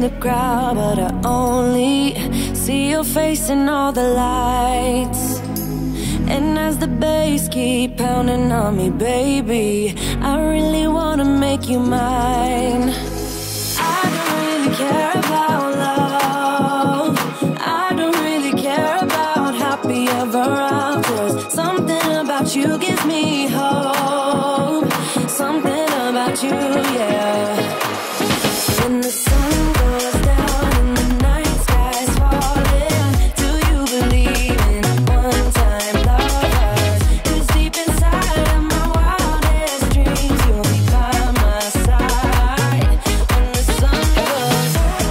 the crowd, but I only see your face in all the lights. And as the bass keep pounding on me, baby, I really wanna make you mine. I don't really care about love, I don't really care about happy ever afters. Something about you gives me hope, something about you, yeah. When the sun goes down and the night sky's falling, do you believe in one-time lovers? 'Cause deep inside of my wildest dreams, you'll be by my side. When the sun goes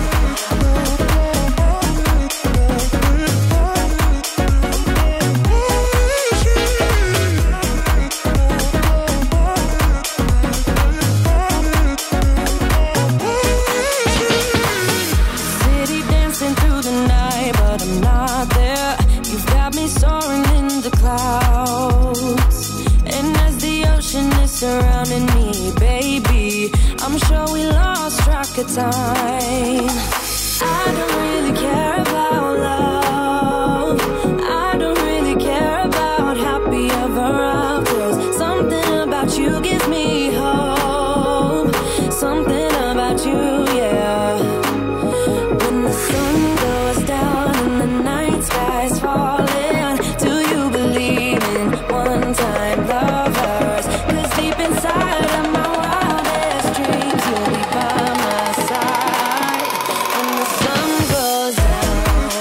surrounding me, baby, I'm sure we lost track of time. I don't really care about love, I don't really care about happy ever afters. Something about you gives me hope, something about you, yeah. When the sun goes down and the night sky's falling, do you believe in one-time lovers? 'Cause deep inside of my wildest dreams, you'll be by my side. When the sun goes down.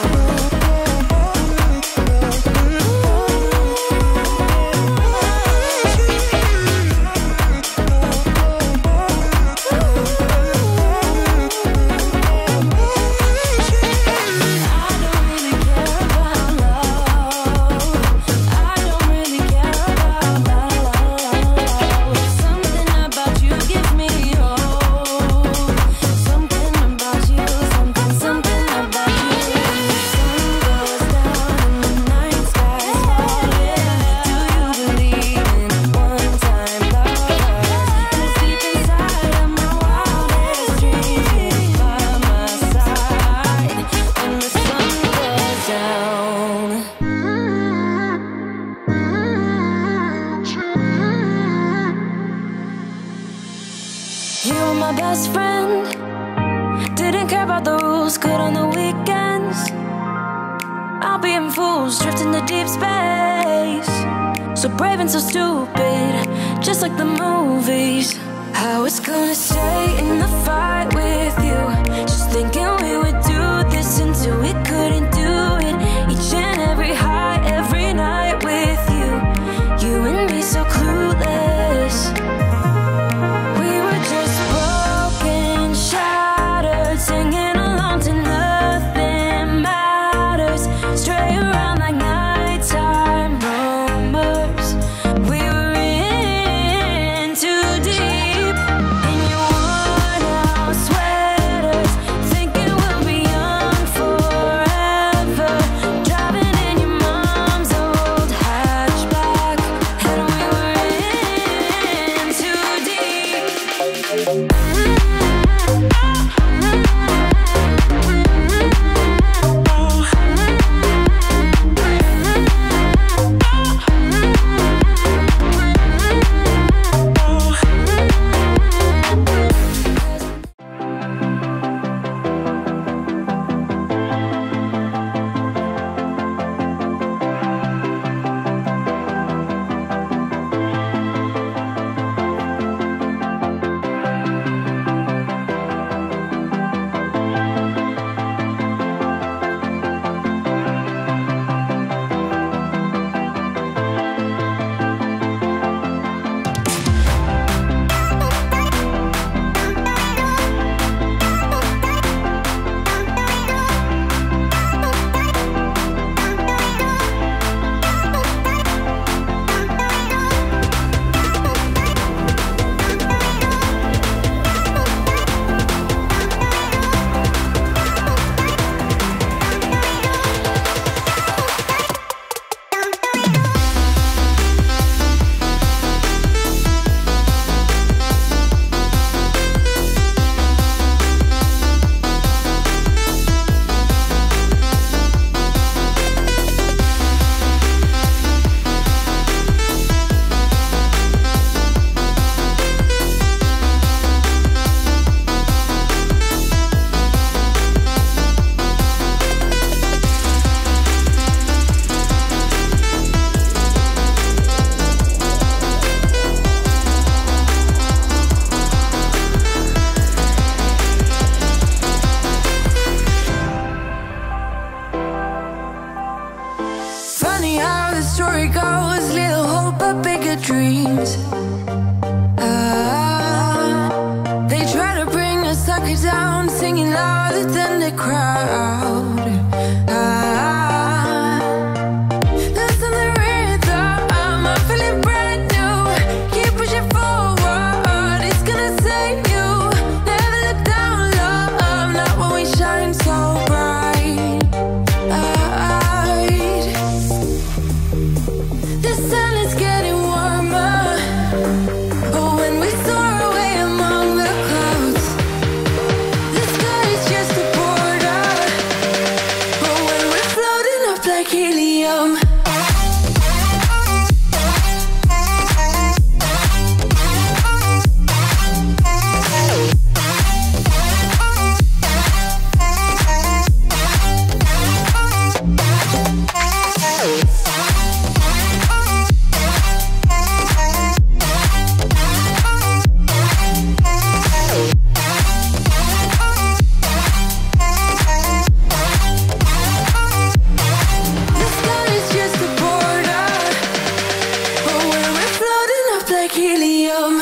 You were my best friend, didn't care about the rules, good on the weekends. I'll be in fools, drifting to deep space. So brave and so stupid, just like the movies. I was gonna stay in the fight with you, just thinking we would do this until we couldn't do it. Each and every high, every night with you, you and me so clueless. We were just broken, shattered, singing along to nothing matters. Stray around like nighttime rumors. We were in too deep in your worn out sweaters, thinking how the story goes. Little hope but bigger dreams. They try to bring a sucker down, singing louder than the crowd. Listen the rhythm, I'm feeling brand new. Keep pushing forward, it's gonna save you. Never look down, love, not when we shine so bright. The sun is getting warmer, but when we soar away among the clouds, the sky is just a border. But when we're floating up like helium, the sky is just a border. But when we're floating up like helium,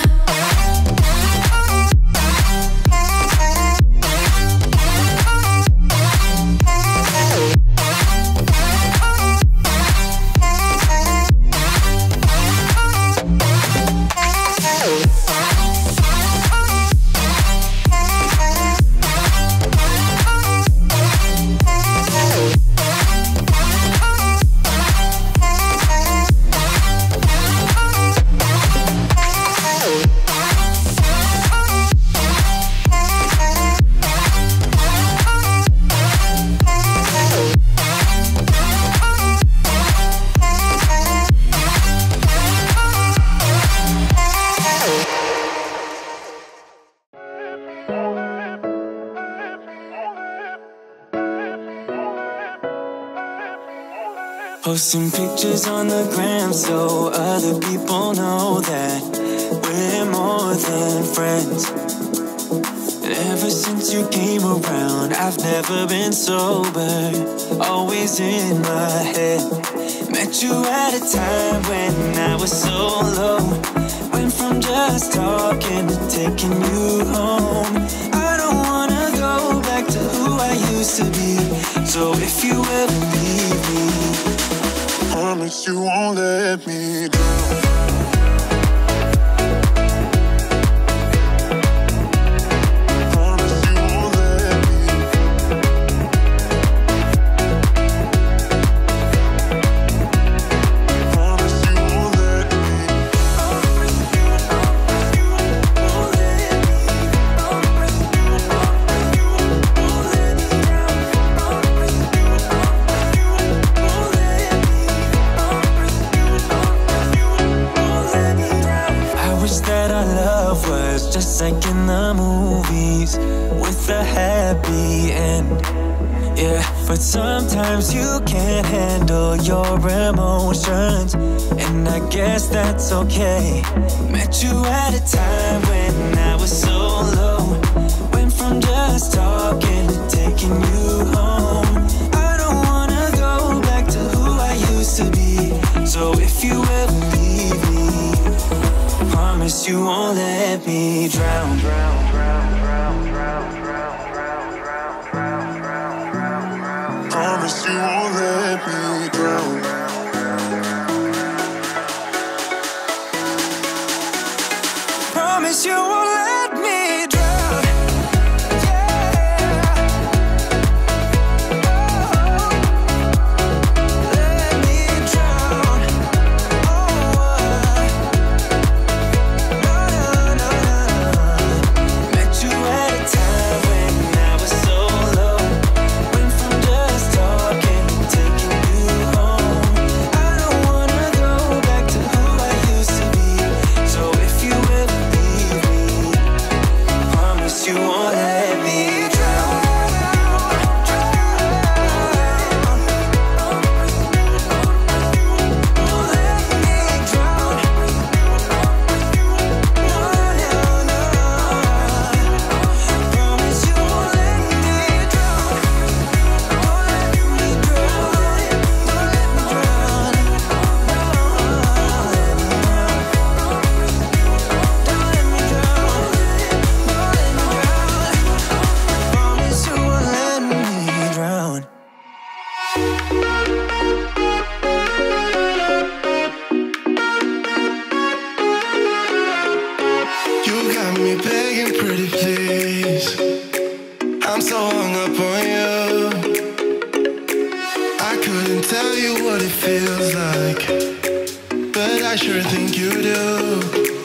posting pictures on the gram so other people know that we're more than friends. And ever since you came around, I've never been sober, always in my head. Met you at a time when I was so low, went from just talking to taking you home. I don't wanna go back to who I used to be, so if you ever leave me, promise you won't let me down. Just like in the movies, with a happy end. Yeah, but sometimes you can't handle your emotions, and I guess that's okay. Met you at a time when I was so low, went from just talking to taking you home. I don't wanna go back to who I used to be, so if you ever leave me, promise you won't let me drown. Promise you won't let me drown. Promise you won't let me drown. Met you at a time when feels like, but I sure think you do.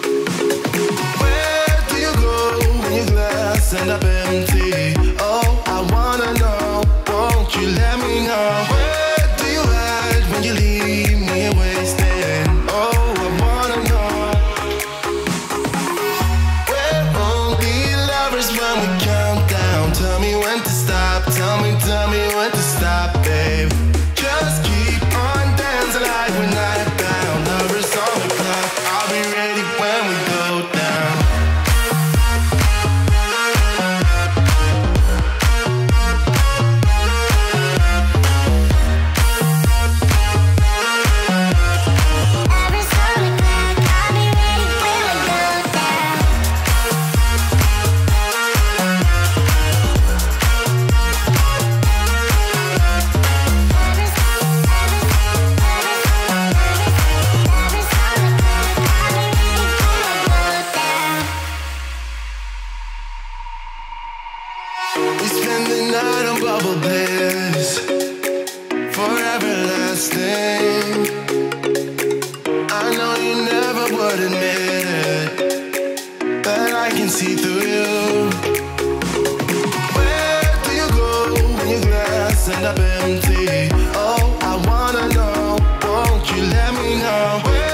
Where do you go when your glass ends up empty? Oh, I wanna know, won't you let me know? Where do you hide when you leave me wasted? Oh, I wanna know. We're only lovers when we count down. Tell me when to stop, tell me when to stop, babe. Just keep on dancing like we're night bound. Lovers on the clock, I'll be ready when we go down. We spend the night on bubble bliss, forever lasting. I know you never would admit it, but I can see through you. Where do you go when your glass ends up empty? Oh, I wanna know, won't you let me know?